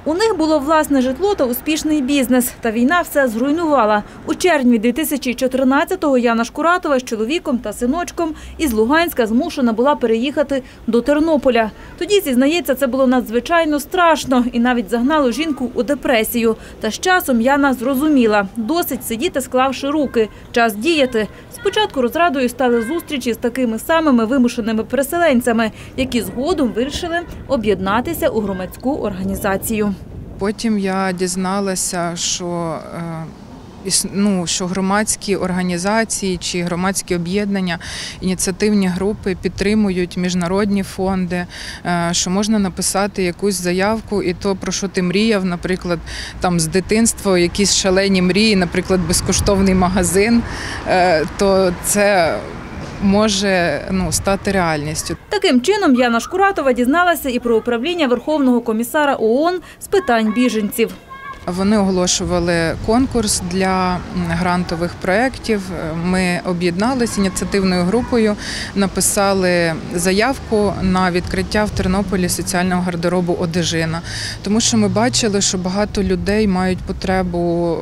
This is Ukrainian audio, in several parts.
У них було власне житло та успішний бізнес. Та війна все зруйнувала. У червні 2014-го Яна Шкуратова з чоловіком та синочком із Луганська змушена була переїхати до Тернополя. Тоді, зізнається, це було надзвичайно страшно і навіть загнало жінку у депресію. Та з часом Яна зрозуміла – досить сидіти, склавши руки. Час діяти. Спочатку розрадою стали зустрічі з такими самими вимушеними переселенцями, які згодом вирішили об'єднатися у громадську організацію. Потім я дізналася, що громадські організації чи громадські об'єднання, ініціативні групи підтримують міжнародні фонди, що можна написати якусь заявку і то, про що ти мріяв, наприклад, там з дитинства якісь шалені мрії, наприклад, безкоштовний магазин, то це може стати реальністю. Таким чином Яна Шкуратова дізналася і про управління Верховного комісара ООН з питань біженців. Вони оголошували конкурс для грантових проєктів. Ми об'єдналися ініціативною групою, написали заявку на відкриття в Тернополі соціального гардеробу «Одежина». Тому що ми бачили, що багато людей мають потребу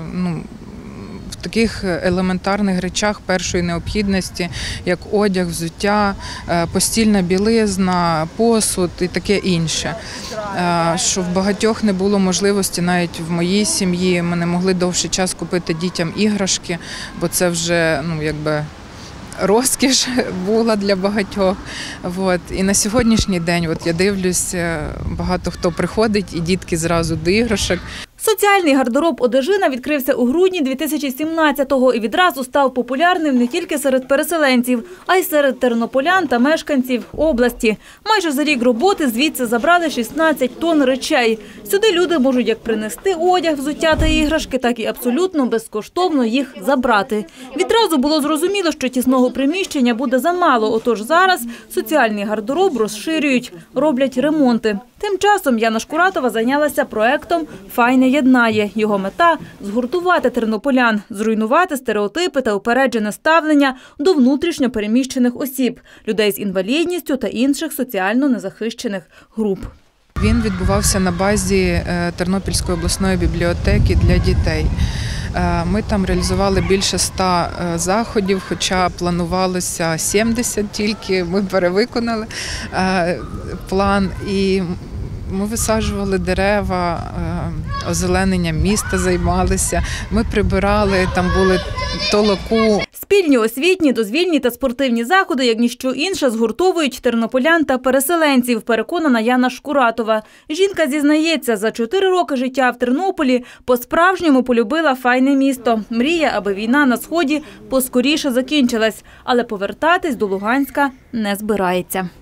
в таких елементарних речах першої необхідності, як одяг, взуття, постільна білизна, посуд і таке інше. Що в багатьох не було можливості, навіть в моїй сім'ї, ми не могли довший час купити дітям іграшки, бо це вже розкіш була для багатьох. І на сьогоднішній день я дивлюсь, багато хто приходить і дітки зразу до іграшок. Соціальний гардероб «Одежина» відкрився у грудні 2017-го і відразу став популярним не тільки серед переселенців, а й серед тернополян та мешканців області. Майже за рік роботи звідси забрали 16 тонн речей. Сюди люди можуть як принести одяг, взуття та іграшки, так і абсолютно безкоштовно їх забрати. Відразу було зрозуміло, що тісного приміщення буде замало, отож зараз соціальний гардероб розширюють, роблять ремонти. Тим часом Яна Шкуратова зайнялася проектом «Файне єднає». Його мета – згуртувати тернополян, зруйнувати стереотипи та упереджене ставлення до внутрішньо переміщених осіб, людей з інвалідністю та інших соціально незахищених груп. Він відбувався на базі Тернопільської обласної бібліотеки для дітей. Ми там реалізували більше 100 заходів, хоча планувалося 70 тільки, ми перевиконали план. І ми висаджували дерева, озелененням міста займалися, ми прибирали, там були толоку. Спільні освітні, дозвільні та спортивні заходи, як ніщо інше, згуртовують тернополян та переселенців, переконана Яна Шкуратова. Жінка зізнається, за 4 роки життя в Тернополі по-справжньому полюбила файне місто. Мріє, аби війна на Сході поскоріше закінчилась, але повертатись до Луганська не збирається.